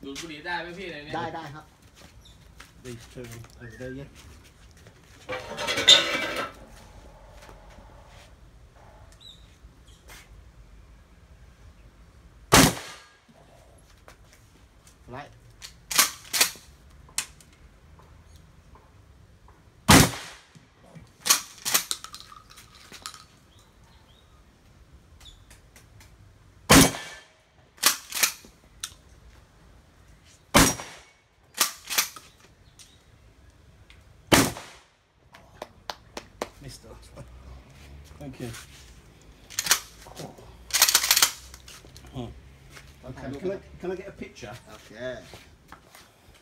ดูดบุหรี่ได้ไหมพี่ในนี้ได้ครับ These two over there, yeah. Right. Missed the last one. Thank you. Okay, can I get a picture? Okay.